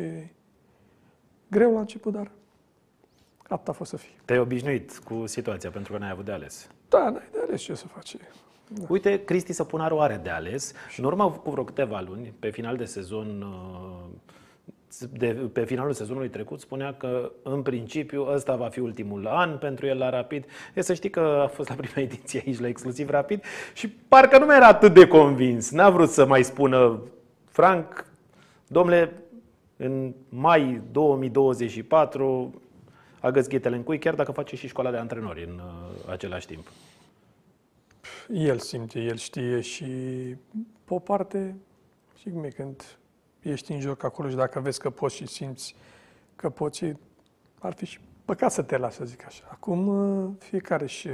greu la început, dar atât a fost să fie. Te-ai obișnuit cu situația pentru că n-ai avut de ales. Da, n-ai de ales ce să faci. Uite, Cristi Săpunaru are de ales. În urmă cu vreo câteva luni, pe final de sezon, uh, de, pe finalul sezonului trecut, spunea că în principiu ăsta va fi ultimul an pentru el la Rapid. E să știi că a fost la prima ediție aici la Exclusiv Rapid și parcă nu mai era atât de convins. N-a vrut să mai spună franc, domnule, în mai două mii douăzeci și patru agăți ghetele în cui, chiar dacă face și școala de antrenori în uh, același timp. El simte, el știe și pe o parte, știi cum e, când ești în joc acolo și dacă vezi că poți și simți că poți, ar fi și păcat să te lași, să zic așa. Acum fiecare și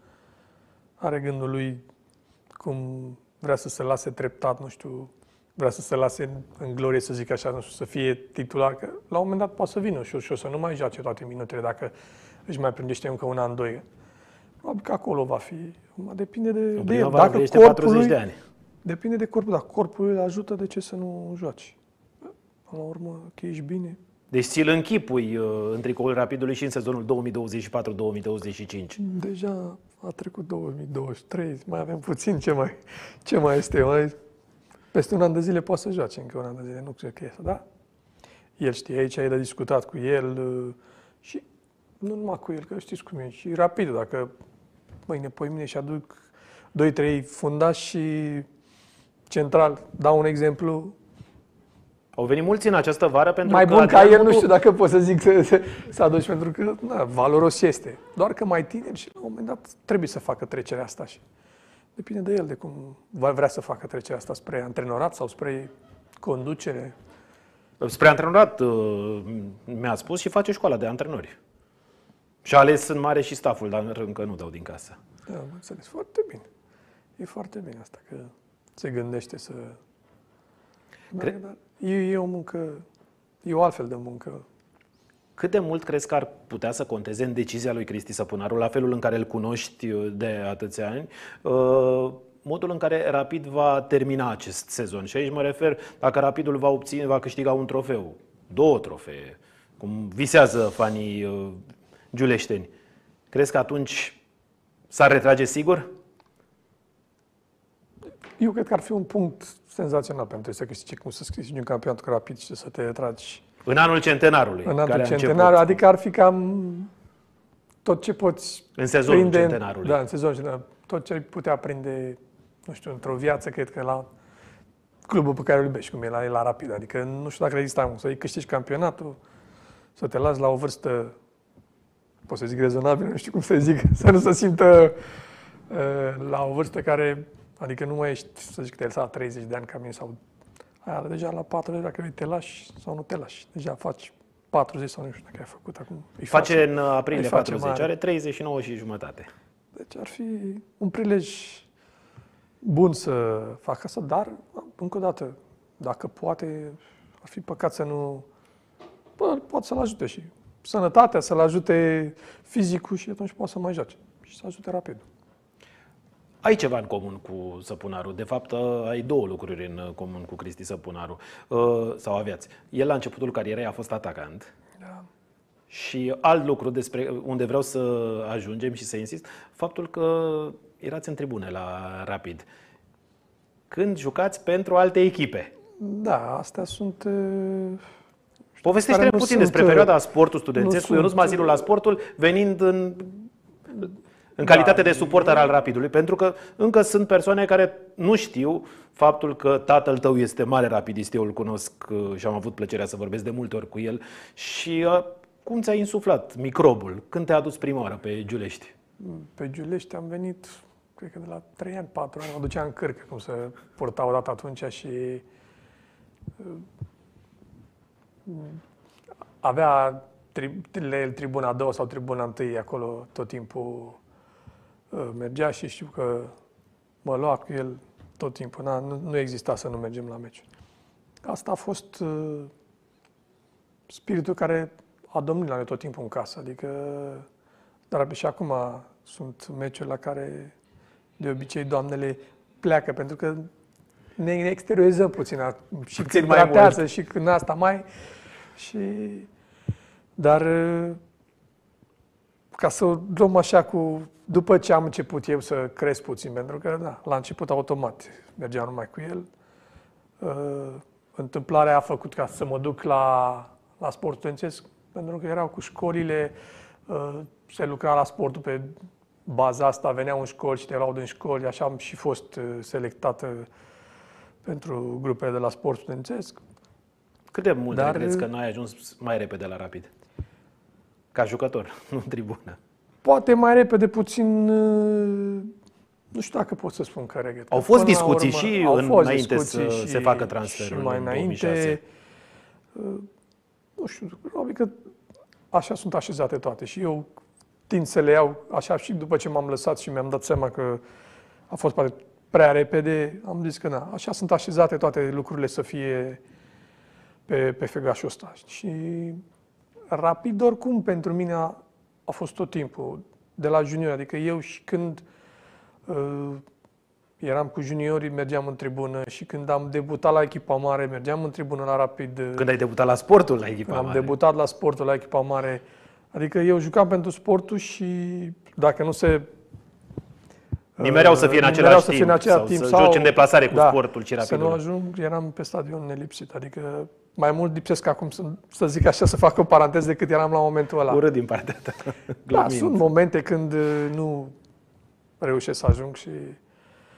are gândul lui cum vrea să se lase treptat, nu știu, vrea să se lase în, în glorie, să zic așa, nu știu, să fie titular, că la un moment dat poate să vină și o să nu mai joace toate minutele dacă își mai prindește încă un an, doi. Probabil că acolo va fi. Depinde de, În de el. primăvară Dacă ești corpul patruzeci lui, de ani. depinde de corpul. Dacă corpul îl ajută, de ce să nu joaci? Până la urmă, că ești bine. Deci ți-l închipui uh, în tricoul Rapidului și în sezonul două mii douăzeci și patru două mii douăzeci și cinci. Deja a trecut două mii douăzeci și trei, mai avem puțin, ce mai, ce mai este? Mai, peste un an de zile poate să joace încă un an de zile, nu cred că este, da? El știe, aici ai de discutat cu el uh, și nu numai cu el, că știți cum e, și Rapidul, dacă mâine, poimine și aduc doi trei fundași și central, dau un exemplu. Au venit mulți în această vară pentru mai că bun ca el, Mutu... nu știu dacă pot să zic să, să, să aduci, pentru că na, valoros este. Doar că mai tineri și la un moment dat trebuie să facă trecerea asta și depinde de el, de cum vrea să facă trecerea asta spre antrenorat sau spre conducere. Spre antrenorat mi-a spus și face școala de antrenori. Și a ales în mare și staful, dar încă nu dau din casă. Da, am înțeles. Foarte bine. E foarte bine asta, că se gândește să... Cre... Dar e, e o muncă, e o altfel de muncă. Cât de mult crezi că ar putea să conteze în decizia lui Cristi Săpunaru, la felul în care îl cunoști de atâția ani, modul în care Rapid va termina acest sezon? Și aici mă refer, dacă Rapidul va obține, va câștiga un trofeu, două trofee, cum visează fanii giuleșteni. Crezi că atunci s-ar retrage sigur? Eu cred că ar fi un punct senzațional pentru să câștigi, cum să câștigi un campionat cu Rapid și să te retragi. În anul centenarului. În anul centenarului, adică ar fi cam tot ce poți în sezonul prinde, centenarului. Da, în sezonul centenarului. Tot ce ai putea prinde, nu știu, într-o viață, cred că la clubul pe care îl iubești, cum e la, la Rapid. Adică nu știu dacă există să-i câștigi campionatul, să te lași la o vârstă, pot să zic rezonabilă, nu știu cum să zic, să nu se simtă uh, la o vârstă care, adică nu mai ești, să zic, că te-ai lăsat treizeci de ani ca mine sau aia, deja la patruzeci, dacă te lași sau nu te lași. Deja faci patruzeci sau nu știu dacă ai făcut acum. Îi face face în aprilie patruzeci, are treizeci și nouă și jumătate. Deci ar fi un prilej bun să facă asta, dar, încă o dată, dacă poate, ar fi păcat să nu... Bă, poate să-l ajute și sănătatea, să-l ajute fizicul și atunci poate să mai joace și să ajute Rapid. Ai ceva în comun cu Săpunaru. De fapt, ai două lucruri în comun cu Cristi Săpunaru. Sau aveați. El, la începutul carierei, a fost atacant. Da. Și alt lucru despre unde vreau să ajungem și să insist, faptul că erați în tribune la Rapid. Când jucați pentru alte echipe. Da, astea sunt... Povestește-ne puțin sunt, despre perioada Sportul Studențescu, Ionuț Mazilu la Sportul, venind în... în calitate da, de suporter al Rapidului, pentru că încă sunt persoane care nu știu faptul că tatăl tău este mare rapidist, eu îl cunosc și am avut plăcerea să vorbesc de multe ori cu el. Și uh, cum ți-a insuflat microbul? Când te-a adus prima oară pe Giulești? Pe Giulești am venit, cred că de la trei ani, patru ani, mă duceam în cârcă, cum să porta odată atunci și uh, avea tri, tribuna a doua sau tribuna întâi acolo tot timpul. Mergea și știu că mă lua cu el tot timpul. Na, nu, nu exista să nu mergem la meci. Asta a fost uh, spiritul care a domnit la noi tot timpul în casă. Adică, dar și acum sunt meciuri la care de obicei doamnele pleacă pentru că ne exteriorizăm puțin și când tratează și când asta mai... Și, dar uh, ca să o luăm așa cu... După ce am început eu să cresc puțin, pentru că, da, la început automat mergeam numai cu el. Uh, întâmplarea a făcut ca să mă duc la, la Sportul Studențesc, pentru că erau cu școlile, uh, se lucra la sportul pe baza asta, veneau în școli și te laud în școli, așa am și fost uh, selectată pentru grupele de la Sportul Studențesc. Cât de mult Dar, crezi că n-ai ajuns mai repede la Rapid? Ca jucător, nu în tribună. Poate mai repede puțin, nu știu dacă pot să spun că regret. Au fost discuții urmă, și au fost înainte discuții să și, se facă transferul și mai în înainte. Nu știu, probabil că așa sunt așezate toate și eu tind să le iau așa și după ce m-am lăsat și mi-am dat seama că a fost poate prea repede, am zis că na, așa sunt așezate toate lucrurile să fie pe, pe fegașul ăsta. Și Rapid oricum pentru mine a, a fost tot timpul, de la junior, adică eu și când uh, eram cu juniorii, mergeam în tribună și când am debutat la echipa mare, mergeam în tribună la Rapid. Când ai debutat la Sportul la echipa când mare? Am debutat la Sportul la echipa mare. Adică eu jucam pentru Sportul și dacă nu se... Nimereau să fie în același timp, în sau timp, să sau, joci în deplasare cu da, Sportul și Rapidul. Să nu ajung, eram pe stadion nelipsit, adică mai mult lipsesc acum, să, să zic așa, să fac o paranteză decât eram la momentul ăla. Urât din partea ta. Da, sunt momente când nu reușesc să ajung și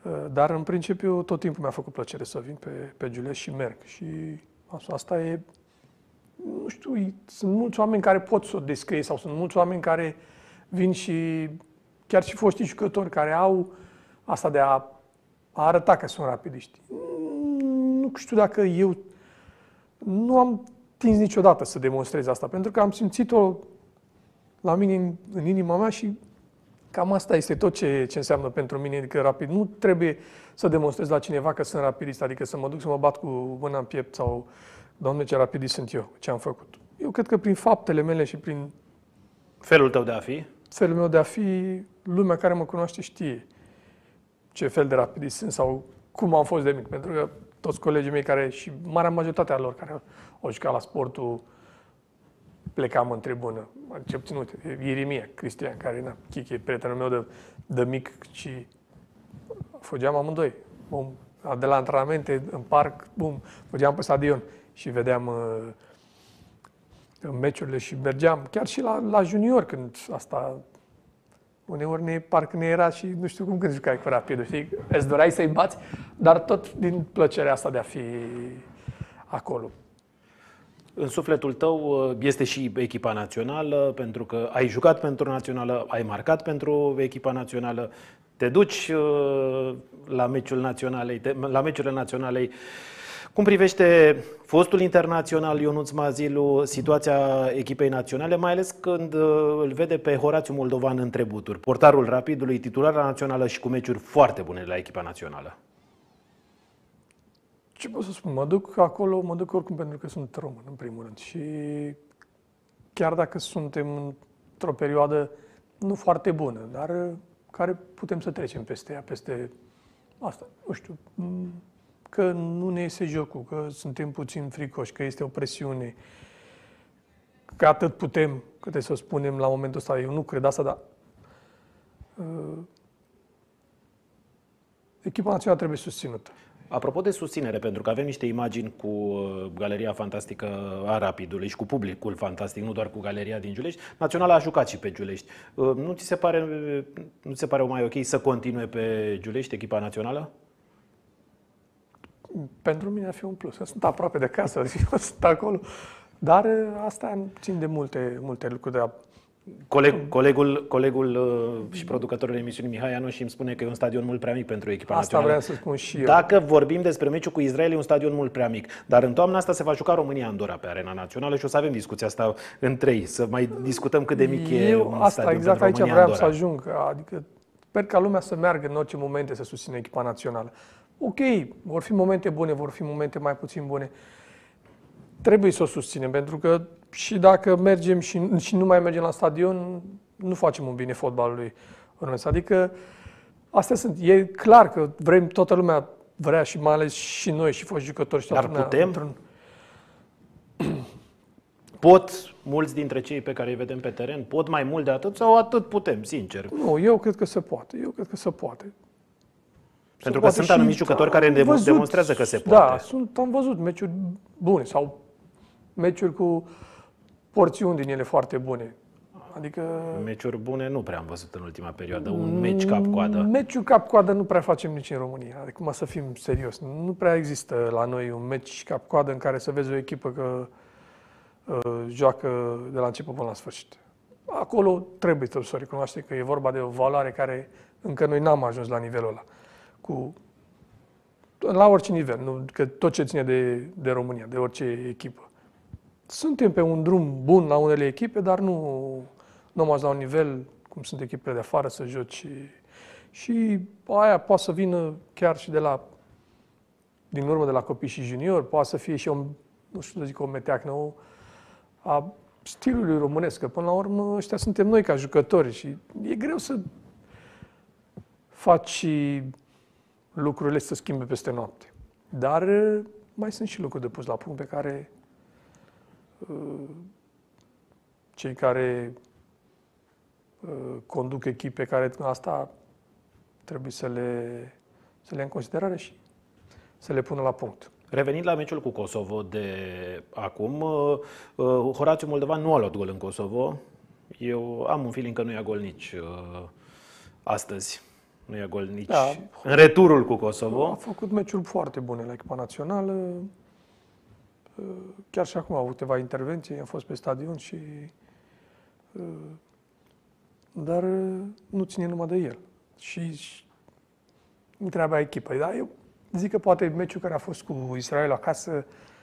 Dar în principiu tot timpul mi-a făcut plăcere să vin pe, pe Giulești și merg. Și asta e, nu știu, sunt mulți oameni care pot să o descrie sau sunt mulți oameni care vin și chiar și foștii jucători care au asta de a, a arăta că sunt rapidiști. Nu știu dacă eu nu am tins niciodată să demonstrez asta, pentru că am simțit-o la mine în, în inima mea și cam asta este tot ce, ce înseamnă pentru mine, adică rapid. Nu trebuie să demonstrez la cineva că sunt rapidist, adică să mă duc să mă bat cu mâna în piept sau, Doamne, ce rapidist sunt eu, ce am făcut. Eu cred că prin faptele mele și prin felul tău de a fi, felul meu de a fi, lumea care mă cunoaște știe ce fel de rapidist sunt sau cum am fost de mic, pentru că toți colegii mei care, și marea majoritate a lor care au jucat la sportul, plecam în tribună. Ce puțin, uite, Ieremia, Cristian, care, na, Chichi, e prietenul meu de, de mic și fugeam amândoi. Bum, de la antrenamente, în parc, bum, fugeam pe stadion și vedeam uh, meciurile și mergeam chiar și la, la junior, când asta, uneori ne, parcă ne era și nu știu cum când jucai cu rapidul, știi? Îți doreai să-i bați, dar tot din plăcerea asta de a fi acolo. În sufletul tău este și echipa națională, pentru că ai jucat pentru națională, ai marcat pentru echipa națională, te duci la meciul naționalei, la meciurile naționalei. Cum privește fostul internațional Ionuț Mazilu situația echipei naționale, mai ales când îl vede pe Horațiu Moldovan în trebuturi, portarul Rapidului, titulara națională și cu meciuri foarte bune la echipa națională? Ce pot să spun? Mă duc acolo, mă duc oricum pentru că sunt român, în primul rând. Și chiar dacă suntem într-o perioadă nu foarte bună, dar care putem să trecem peste ea, peste asta, nu știu, că nu ne iese jocul, că suntem puțin fricoși, că este o presiune, că atât putem, câte să o spunem la momentul ăsta. Eu nu cred asta, dar uh, echipa națională trebuie susținută. Apropo de susținere, pentru că avem niște imagini cu Galeria Fantastică a Rapidului și cu publicul fantastic, nu doar cu Galeria din Giulești, Naționala a jucat și pe Giulești. Nu ți se pare, nu ți se pare mai ok să continue pe Giulești echipa națională? Pentru mine ar fi un plus. Sunt aproape de casă, eu sunt acolo. Dar asta țin de multe, multe lucruri. De Coleg, colegul, colegul și producătorul emisiunii Mihai Anoși îmi spune că e un stadion mult prea mic pentru echipa asta națională. Asta vreau să spun și eu. Dacă vorbim despre meciul cu Israel, e un stadion mult prea mic. Dar în toamna asta se va juca România-Andorra pe arena națională și o să avem discuția asta în trei, să mai discutăm cât de mic eu, e un asta, stadion exact pentru aici vreau România-Andorra. să ajung. Adică sper ca lumea să meargă în orice momente să susțină echipa națională. Ok, vor fi momente bune, vor fi momente mai puțin bune. Trebuie să o susținem, pentru că și dacă mergem și, și nu mai mergem la stadion, nu facem un bine fotbalului românesc. Adică, astea sunt, e clar că vrem, toată lumea vrea și mai ales și noi și foști jucători și toată Dar lumea. putem? Într-un... Pot mulți dintre cei pe care îi vedem pe teren? Pot mai mult de atât sau atât putem, sincer? Nu, eu cred că se poate. Eu cred că se poate. Pentru că sunt anumiți jucători care văzut, demonstrează că se poate. Da, sunt, am văzut meciuri bune sau meciuri cu porțiuni din ele foarte bune. Adică... Meciuri bune nu prea am văzut în ultima perioadă. Un meci cap-coadă. Meciul cap-coadă nu prea facem nici în România. Adică, mă, să fim serios. Nu prea există la noi un meci cap-coadă în care să vezi o echipă că uh, joacă de la început până la sfârșit. Acolo trebuie să o recunoaște că e vorba de o valoare care încă noi n-am ajuns la nivelul ăla. Cu, la orice nivel, nu, că tot ce ține de, de România, de orice echipă. Suntem pe un drum bun la unele echipe, dar nu, nu am ajuns la un nivel, cum sunt echipele de afară, să joci. Și, și aia poate să vină chiar și de la, din urmă de la copii și juniori, poate să fie și o, nu știu să zic, o meteacnă a stilului românesc, că până la urmă ăștia suntem noi ca jucători și e greu să faci și lucrurile să schimbe peste noapte. Dar mai sunt și lucruri de pus la punct pe care uh, cei care uh, conduc echipe care asta trebuie să le, să le ia în considerare și să le pună la punct. Revenind la meciul cu Kosovo de acum, uh, uh, Horațiu Moldovan nu a luat gol în Kosovo. Eu am un feeling că nu ia gol nici uh, astăzi. Nu ia gol nici Da. în returul cu Kosovo. A făcut meciuri foarte bune la echipa națională. Chiar și acum a avut câteva intervenții, am fost pe stadion și... Dar nu ține numai de el. Și, și întreaba echipei. Dar eu zic că poate meciul care a fost cu Israel acasă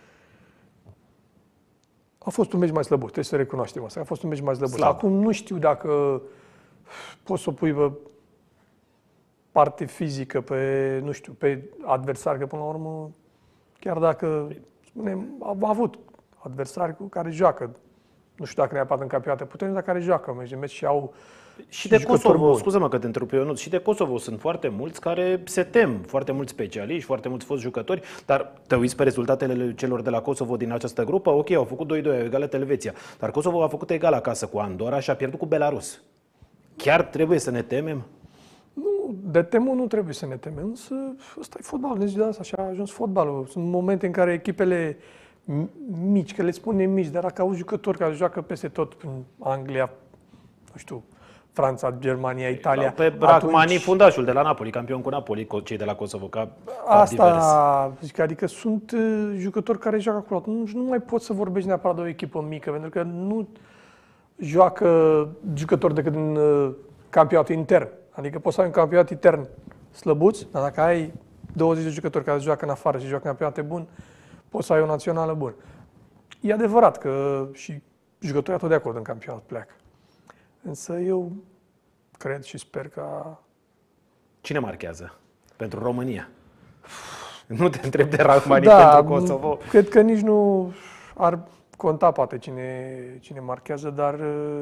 a fost un meci mai slăbuț, trebuie să recunoaștem asta. A fost un meci mai slăbuț. Slab. Acum nu știu dacă poți să o pui pe parte fizică, pe, nu știu, pe adversar, că până la urmă, chiar dacă, spunem, am avut adversari cu care joacă, nu știu dacă neapărat în campionate puternici, dar care joacă meci de meci și au Și de Kosovo, buni. scuză-mă că te întrerup eu, nu, și de Kosovo sunt foarte mulți care se tem, foarte mulți specialiști, foarte mulți foști jucători, dar te uiți pe rezultatele celor de la Kosovo din această grupă, ok, au făcut doi doi, au egalat Elveția, dar Kosovo a făcut egal acasă cu Andorra și a pierdut cu Belarus. Chiar trebuie să ne temem? Nu, de temut nu trebuie să ne temem, însă ăsta e fotbalul, deci de asta așa a ajuns fotbalul. Sunt momente în care echipele mici, că le spunem mici, dar dacă auzi jucători care joacă peste tot în Anglia, nu știu, Franța, Germania, Italia. Pe Rachmani, fundașul de la Napoli, campion cu Napoli, cei de la Kosovo, ca asta, zic, adică sunt uh, jucători care joacă acolo. Nu, nu mai poți să vorbești neapărat de o echipă mică, pentru că nu joacă jucători decât în uh, campionatul intern. Adică poți să ai un campionat intern slăbuț, dar dacă ai douăzeci de jucători care joacă în afară și joacă în campionate bun, poți să ai o națională bună. E adevărat că și jucătorii tot de acord în campionat pleacă. Însă eu cred și sper că... Cine marchează pentru România? Nu te întreb de Rachmani da, pentru Kosovo. Cred că nici nu ar conta poate cine, cine marchează, dar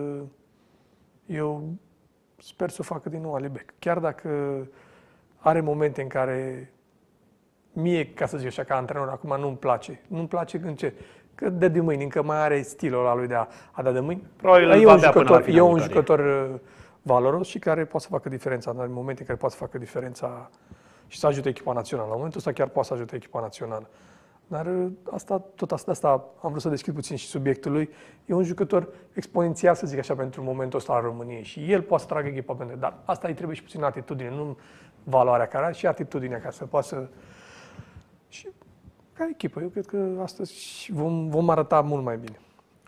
eu sper să o facă din nou Alibek. Chiar dacă are momente în care mie, ca să zic așa, ca antrenor, acum nu-mi place. Nu-mi place în ce? Că de de mâini, încă mai are stilul ăla lui de a, a da de mâini. Probabil e un jucător, e un jucător uh, valoros și care poate să facă diferența. În momente în care poate să facă diferența și să ajute echipa națională. La momentul ăsta chiar poate să ajute echipa națională. Dar uh, asta, tot asta, asta am vrut să deschid puțin și subiectul lui. E un jucător exponențial, să zic așa, pentru momentul ăsta al României. Și el poate să tragă echipa pentru. Dar asta îi trebuie și puțin atitudine, nu valoarea care are, și atitudinea ca să poată să... Și ca echipă, eu cred că astăzi vom, vom arăta mult mai bine.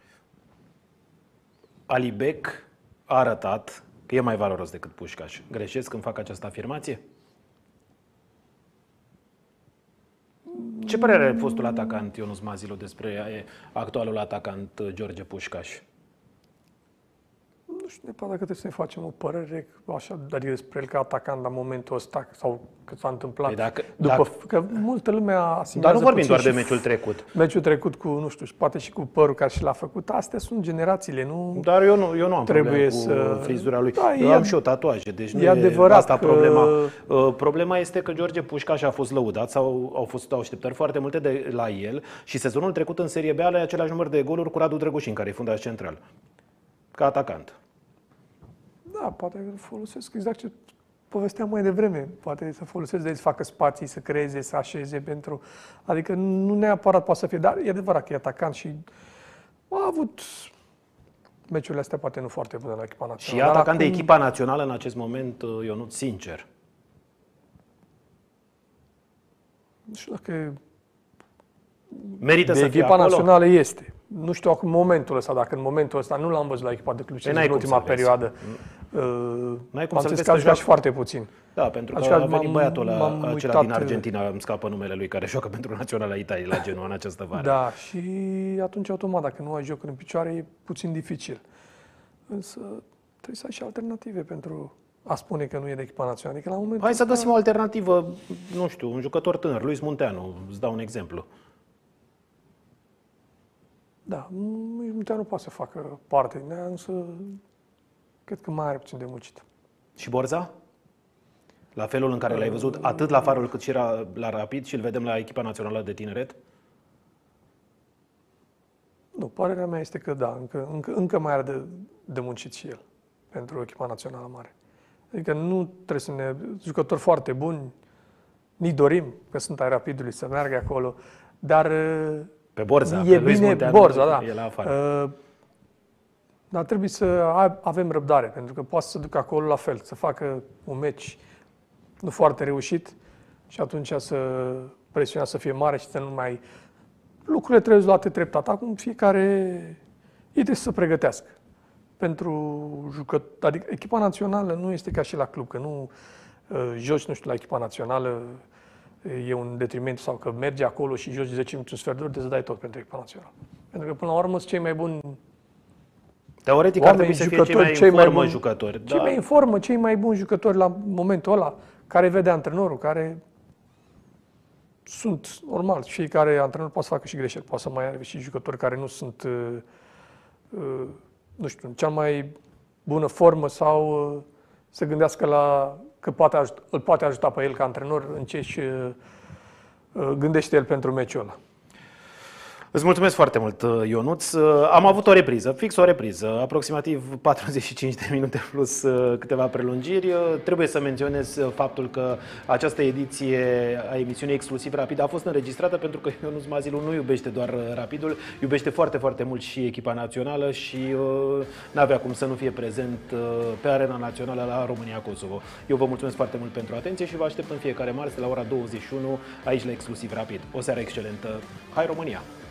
Alibek a arătat că e mai valoros decât Pușcaș. Greșesc când fac această afirmație? Ce părere are fostul atacant Ionuț Mazilo despre actualul atacant George Pușcaș? Nu știu neapărat dacă trebuie să ne facem o părere așa, dar despre el ca atacant la momentul ăsta sau că s-a întâmplat. Păi dacă, după, dacă... Că multă lume a Dar nu vorbim doar de meciul trecut. Meciul trecut cu, nu știu, poate și cu părul care și l-a făcut. Astea sunt generațiile, nu... Dar eu nu, eu nu am trebuie probleme cu să... frizura lui. Da, eu e, am și o tatuaje, deci nu e, e adevărat asta că... problema. Problema este că George Pușcaș a fost lăudat sau au fost așteptări foarte multe de la el și sezonul trecut în Serie B are același număr de goluri cu Radu Drăgușin, care e fundaș central, ca atacant. Da, poate îl folosesc exact ce povesteam mai devreme. Poate să folosesc de să facă spații, să creeze, să așeze pentru... Adică nu neapărat poate să fie, dar e adevărat că e atacant și a avut meciurile astea poate nu foarte bune la echipa națională. Și e atacant acum... de echipa națională în acest moment, Ionuț, sincer. Nu știu dacă merită de să fie echipa acolo? națională este. Nu știu acum momentul ăsta, dacă în momentul ăsta nu l-am văzut la echipa de Cluj în ultima perioadă. N-ai cum am să-l zis că a jucat și foarte puțin. Da, pentru că Așa, a venit băiatul ăla, acela din uitat... Argentina, îmi scapă numele lui, care joacă pentru Naționala Italiei la Genoa în această vară. Da, și atunci automat, dacă nu ai jocuri în picioare, e puțin dificil. Însă trebuie să ai și alternative pentru a spune că nu e de echipa națională. Adică la momentul Hai să ăsta... găsim o alternativă, nu știu, un jucător tânăr, Luis Munteanu, îți dau un exemplu. Da, Luis Munteanu poate să facă parte din ea, însă cred că mai are puțin de muncit. Și Borza? La felul în care l-ai văzut, atât la Farul cât și la, la Rapid, și îl vedem la echipa națională de tineret? Nu, părerea mea este că da, încă, încă, încă mai are de, de muncit și el pentru echipa națională mare. Adică nu trebuie să ne... Jucători foarte buni, ni dorim, că sunt ai Rapidului, să meargă acolo, dar... Pe Borza, e pe Luis bine, Munteanu, Borza, da. e la afară. Uh, dar trebuie să avem răbdare, pentru că poate să ducă acolo la fel, să facă un meci nu foarte reușit și atunci să presiunea să fie mare și să nu mai... Lucrurile trebuie luate treptat. Acum fiecare ei trebuie să se pregătească. Pentru jucători, adică echipa națională nu este ca și la club, că nu uh, joci, nu știu, la echipa națională e un detriment sau că mergi acolo și joci zece minute, un sfert de oră, trebuie să dai tot pentru echipa națională. Pentru că până la urmă sunt cei mai buni. Teoretic ar trebui să fie cei mai în formă buni, jucători. Cei da. mai în formă, cei mai buni jucători la momentul ăla, care vede antrenorul, care sunt normal. Și care antrenor poate să facă și greșeli, poate să mai are și jucători care nu sunt, uh, uh, nu știu, în cea mai bună formă sau uh, să gândească la că poate ajuta, îl poate ajuta pe el ca antrenor în ce își uh, gândește el pentru meciul ăla. Îți mulțumesc foarte mult, Ionuț. Am avut o repriză, fix o repriză, aproximativ patruzeci și cinci de minute plus câteva prelungiri. Trebuie să menționez faptul că această ediție a emisiunii Exclusiv Rapid a fost înregistrată pentru că Ionuț Mazilu nu iubește doar Rapidul, iubește foarte, foarte mult și echipa națională și uh, n-avea cum să nu fie prezent uh, pe arena națională la România-Kosovo. Eu vă mulțumesc foarte mult pentru atenție și vă aștept în fiecare marți de la ora douăzeci și unu aici la Exclusiv Rapid. O seară excelentă! Hai România!